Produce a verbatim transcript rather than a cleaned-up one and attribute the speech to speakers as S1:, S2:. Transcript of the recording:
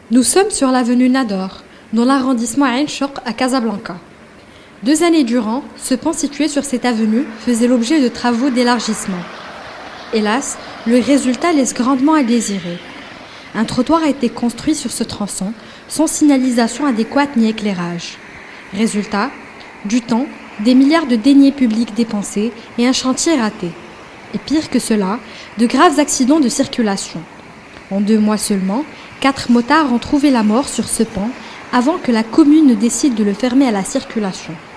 S1: Nous sommes sur l'avenue Nador, dans l'arrondissement Ain Choc à Casablanca. Deux années durant, ce pont situé sur cette avenue faisait l'objet de travaux d'élargissement. Hélas, le résultat laisse grandement à désirer. Un trottoir a été construit sur ce tronçon, sans signalisation adéquate ni éclairage. Résultat, du temps, des milliards de deniers publics dépensés et un chantier raté. Et pire que cela, de graves accidents de circulation. En deux mois seulement, quatre motards ont trouvé la mort sur ce pont avant que la commune ne décide de le fermer à la circulation.